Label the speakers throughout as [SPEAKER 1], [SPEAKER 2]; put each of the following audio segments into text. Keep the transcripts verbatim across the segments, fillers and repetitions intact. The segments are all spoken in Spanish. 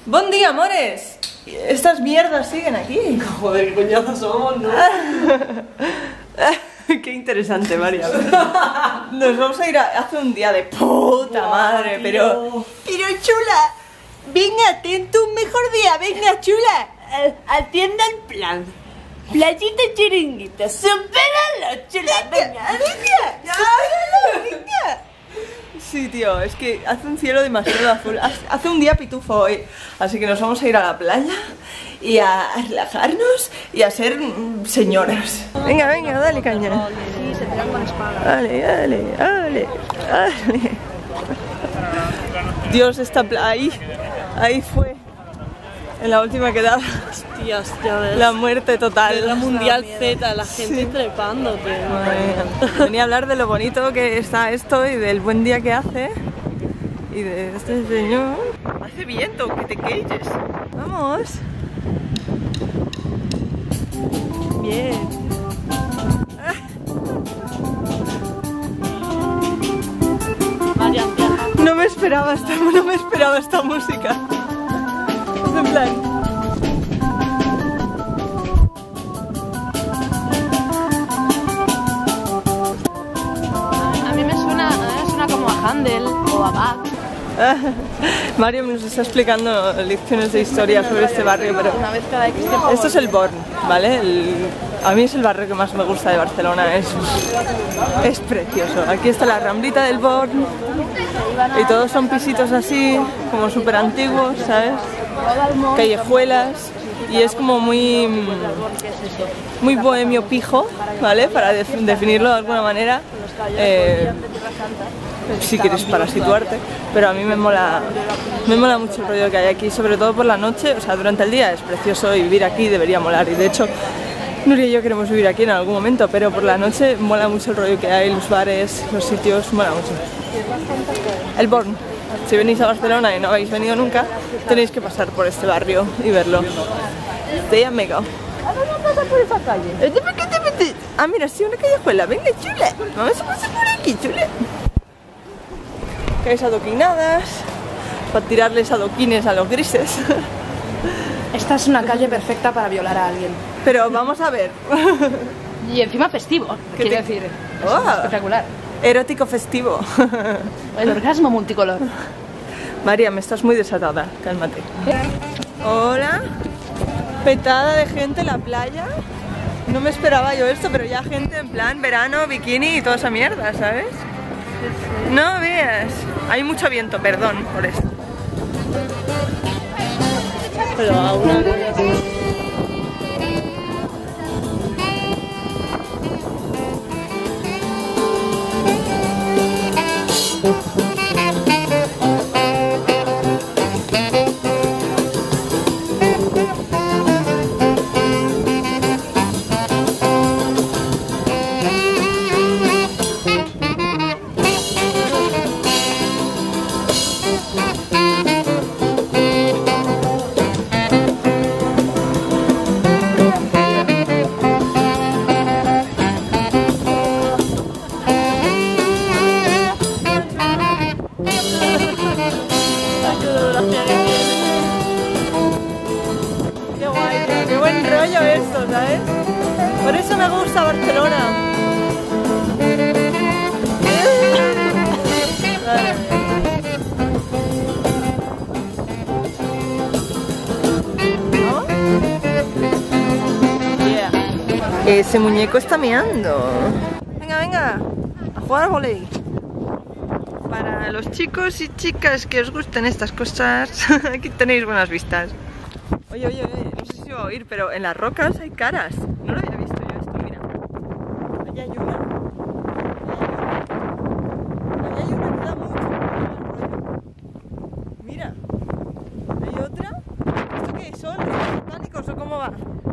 [SPEAKER 1] Buen día, amores. Estas mierdas siguen aquí.
[SPEAKER 2] Joder, qué coñazos somos, ¿no?
[SPEAKER 1] Qué interesante, María. Nos vamos a ir a... Hace un día de puta
[SPEAKER 2] Buah,
[SPEAKER 1] madre,
[SPEAKER 2] tío.
[SPEAKER 1] pero... Pero chula, venga, ten tu mejor día, venga, chula.
[SPEAKER 3] Atienda el plan. Playita chiringuita, supéralo, chula, venga, venga,
[SPEAKER 1] ¡Ya! ¡Venga! Sí, tío, es que hace un cielo demasiado azul. Hace un día pitufo hoy. Así que nos vamos a ir a la playa y a relajarnos y a ser mm, señoras. Venga, venga, dale caña.
[SPEAKER 3] Sí, se tiran con espada.
[SPEAKER 1] Dale, dale, dale, dale. Dios, esta playa. Ahí, ahí fue. En la última quedada.
[SPEAKER 2] Hostias, ya ves.
[SPEAKER 1] La muerte total.
[SPEAKER 2] Guerra Mundial Z, la gente
[SPEAKER 1] Sí.
[SPEAKER 2] trepándote.
[SPEAKER 1] Madre mía. Venía a hablar de lo bonito que está esto y del buen día que hace y de este señor. Hace viento, que te quejes. Vamos. Bien.
[SPEAKER 2] María,
[SPEAKER 1] No me esperaba esta, no me esperaba esta música. En plan.
[SPEAKER 3] A mí me suena, a mí me suena como a Handel o a Bach.
[SPEAKER 1] Mario nos está explicando lecciones de historia sobre este barrio, pero
[SPEAKER 3] Una vez cada X tiempo.
[SPEAKER 1] esto es el Born, ¿vale? El- a mí es el barrio que más me gusta de Barcelona, es, es precioso. Aquí está la ramblita del Born y todos son pisitos así, como súper antiguos, ¿sabes? Callejuelas y es como muy, muy bohemio pijo, ¿vale? Para def- definirlo de alguna manera. Eh, si quieres para situarte, pero a mí me mola, me mola mucho el rollo que hay aquí, sobre todo por la noche. O sea, durante el día es precioso y vivir aquí debería molar, y de hecho Nuria y yo queremos vivir aquí en algún momento, pero por la noche mola mucho el rollo que hay, los bares, los sitios, mola mucho. El Born, si venís a Barcelona y no habéis venido nunca, tenéis que pasar por este barrio y verlo. Te amigo. Ah, mira, sí, una callejuela, venga, chula. Vamos a pasar por aquí, chula. Que hay adoquinadas para tirarles adoquines a los grises.
[SPEAKER 3] Esta es una calle perfecta para violar a alguien.
[SPEAKER 1] Pero vamos a ver.
[SPEAKER 3] Y encima festivo,
[SPEAKER 1] ¿Qué
[SPEAKER 3] quiero
[SPEAKER 1] te-
[SPEAKER 3] decir.
[SPEAKER 1] Oh.
[SPEAKER 3] Es espectacular.
[SPEAKER 1] Erótico festivo.
[SPEAKER 3] El orgasmo multicolor.
[SPEAKER 1] María, me estás muy desatada, cálmate. Hola. Petada de gente en la playa. No me esperaba yo esto, pero ya gente en plan verano, bikini y toda esa mierda, ¿sabes? No veas. Hay mucho viento, perdón por esto.
[SPEAKER 2] pero a una
[SPEAKER 1] Qué guay, tío, qué buen rollo esto, ¿sabes? Por eso me gusta Barcelona. ¿Vamos? Yeah. Ese muñeco está meando. Venga, venga, a jugar al volei. Para los chicos y chicas que os gusten estas cosas, aquí tenéis buenas vistas. Oye, oye, oye, no sé si va a oír, pero en las rocas hay caras. No lo había visto yo esto, mira. Allá hay una. Allá hay una que da mucho rollo. Mira. Hay otra. ¿Esto qué es? ¿Son ríos botánicos o cómo va?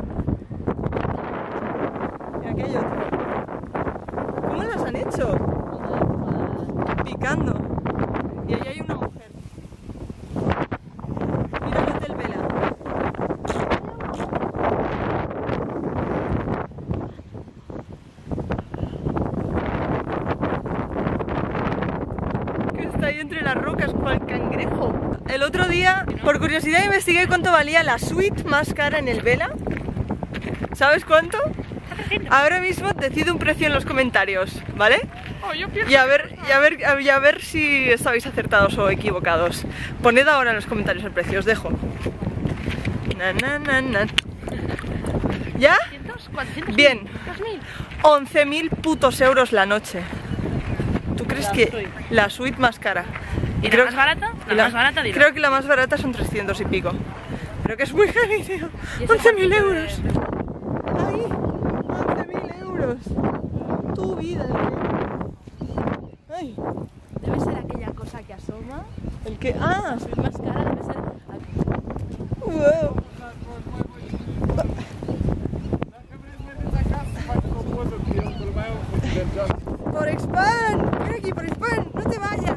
[SPEAKER 1] Y aquí hay otra. ¿Cómo las han hecho? Picando. Y ahí hay una mujer. Mira el Hotel Vela. Que está ahí entre las rocas, cual cangrejo. El otro día, por curiosidad, curiosidad investigué cuánto valía la suite más cara en el Vela. ¿Sabes cuánto? Ahora mismo decido un precio en los comentarios, ¿vale? Y a ver, y a ver, y a ver si estáis acertados o equivocados. Poned ahora en los comentarios el precio, os dejo. Na, na, na, na. ¿Ya? Bien. once mil putos euros la noche. ¿Tú crees que la suite más cara?
[SPEAKER 2] ¿Y la más barata? La,
[SPEAKER 1] la
[SPEAKER 2] más barata, dilo.
[SPEAKER 1] Creo que la más barata son trescientos y pico. Creo que es muy heavy, tío. once mil euros. Ahí, once mil euros. Tu vida, tío. Ay.
[SPEAKER 3] Debe ser aquella cosa que asoma.
[SPEAKER 1] ¿El qué? Ah.
[SPEAKER 3] La suite más cara debe ser aquí.
[SPEAKER 1] Wow. Por Expand, ven aquí por Expand, no te vayas.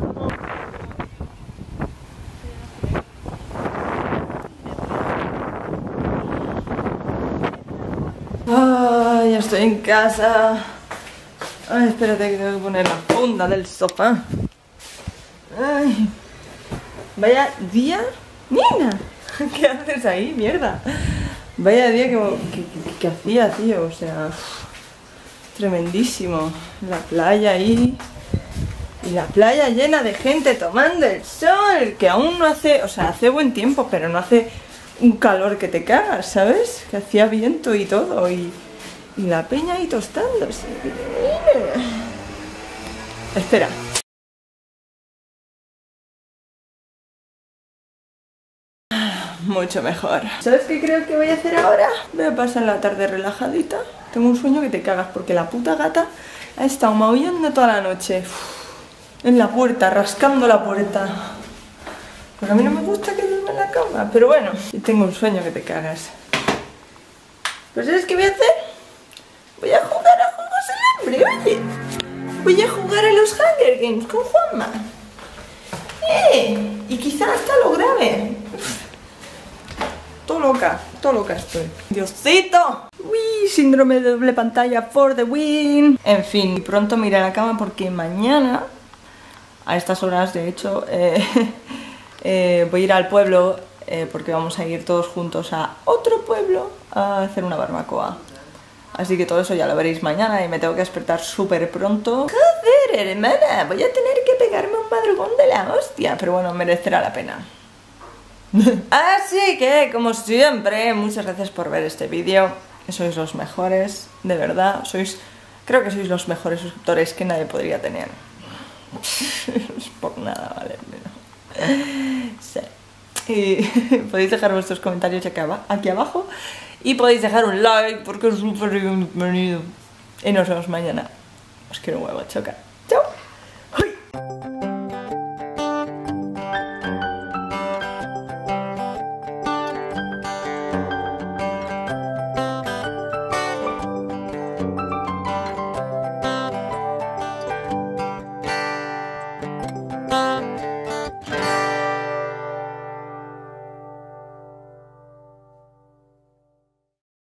[SPEAKER 1] Ay, ya estoy en casa. Ay, espérate que tengo que poner la funda del sofá. Ay. Vaya día. Nina, ¿qué haces ahí? Mierda. Vaya día que, que, que, que hacía, tío, o sea, tremendísimo. La playa ahí. Y la playa llena de gente tomando el sol. Que aún no hace, o sea, hace buen tiempo, pero no hace un calor que te cagas, ¿sabes? Que hacía viento y todo. Y, y la peña ahí tostándose. Espera. Mucho mejor. ¿Sabes qué creo que voy a hacer ahora? Voy a pasar la tarde relajadita. Tengo un sueño que te cagas porque la puta gata ha estado maullando toda la noche. Uf, en la puerta, rascando la puerta. Pues a mí no me gusta que duerma en la cama, pero bueno. Y tengo un sueño que te cagas. ¿Pues sabes qué voy a hacer? Voy a jugar a Juegos del Hambre, oye. Voy a jugar a los Hunger Games con Juanma. ¡Eh! Y quizá hasta lo grabe. Todo loca, todo loca estoy. ¡Diosito! ¡Uy! Síndrome de doble pantalla for the win. En fin, pronto me iré a la cama porque mañana, a estas horas de hecho, eh, eh, voy a ir al pueblo eh, porque vamos a ir todos juntos a otro pueblo a hacer una barbacoa. Así que todo eso ya lo veréis mañana y me tengo que despertar súper pronto. Joder, hermana, voy a tener que pegarme un madrugón de la hostia, pero bueno, merecerá la pena. Así que, como siempre, muchas gracias por ver este vídeo. Sois los mejores, de verdad. Sois, creo que sois los mejores suscriptores que nadie podría tener. Es por nada, vale. Pero... sí. Y podéis dejar vuestros comentarios aquí, ab aquí abajo. Y podéis dejar un like porque es súper bienvenido. Y nos vemos mañana. Os quiero un huevo, choca. Chao. ¡Uy!